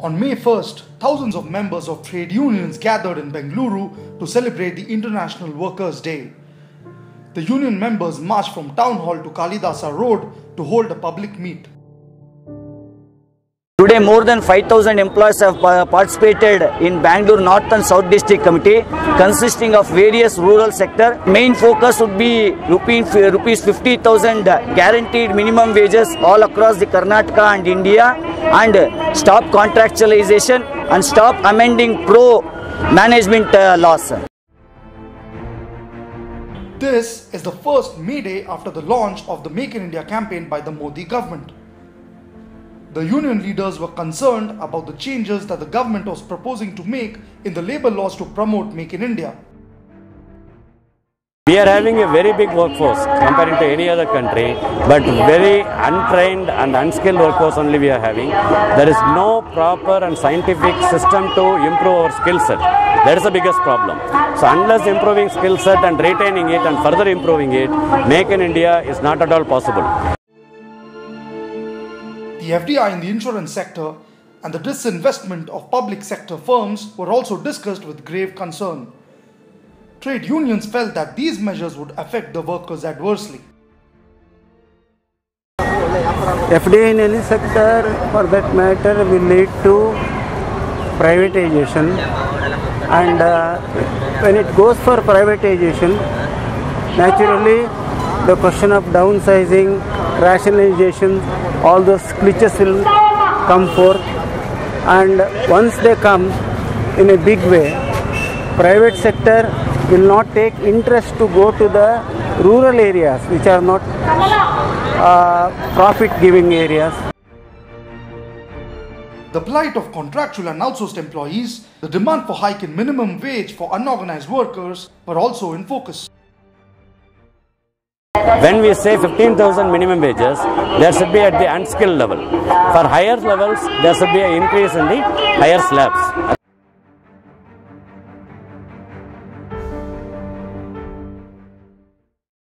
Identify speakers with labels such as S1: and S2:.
S1: On May 1st, thousands of members of trade unions gathered in Bengaluru to celebrate the International Workers' Day. The union members marched from Town Hall to Kalidasa Road to hold a public meet.
S2: Today, more than 5,000 employees have participated in Bengaluru North and South District Committee, consisting of various rural sector. Main focus would be rupees 50,000 guaranteed minimum wages all across the Karnataka and India, and stop contractualization and stop amending pro-management laws.
S1: This is the first May Day after the launch of the Make in India campaign by the Modi government. The union leaders were concerned about the changes that the government was proposing to make in the labour laws to promote Make in India.
S3: We are having a very big workforce compared to any other country, but very untrained and unskilled workforce only we are having. There is no proper and scientific system to improve our skill set. That is the biggest problem. So unless improving skill set and retaining it and further improving it, Make in India is not at all possible.
S1: The FDI in the insurance sector and the disinvestment of public sector firms were also discussed with grave concern. Trade unions felt that these measures would affect the workers adversely.
S4: FDI in any sector, for that matter, will lead to privatization, and when it goes for privatization, naturally the question of downsizing, rationalization, all those glitches will come forth, and once they come in a big way, private sector will not take interest to go to the rural areas which are not profit giving areas.
S1: The plight of contractual and outsourced employees, the demand for hike in minimum wage for unorganized workers were also in focus.
S3: When we say 15,000 minimum wages, there should be at the unskilled level. For higher levels, there should be an increase in the higher slabs.